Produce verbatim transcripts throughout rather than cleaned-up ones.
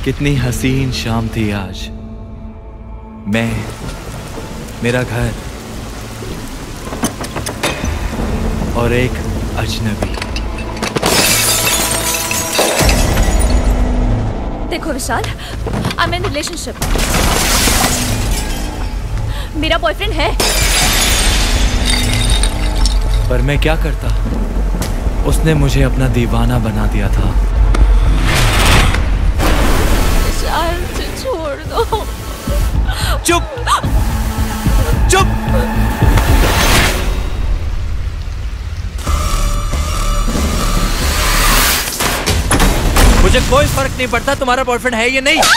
कितनी हसीन शाम थी आज। मैं, मेरा घर और एक अजनबी। देखो Vishal, I am in relationship. मेरा बॉयफ्रेंड है। पर मैं क्या करता? उसने मुझे अपना दीवाना बना दिया था। विशाल, छोड़ दो। चुप चुप। मुझे कोई फर्क नहीं पड़ता तुम्हारा बॉयफ्रेंड है या नहीं।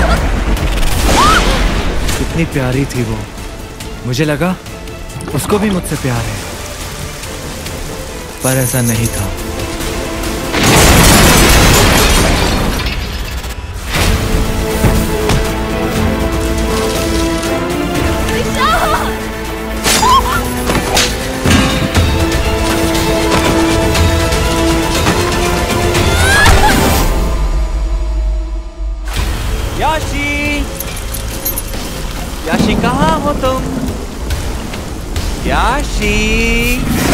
कितनी प्यारी थी वो, मुझे लगा उसको भी मुझसे प्यार है, पर ऐसा नहीं था। याशी, याशी कहाँ हो तुम? याशी।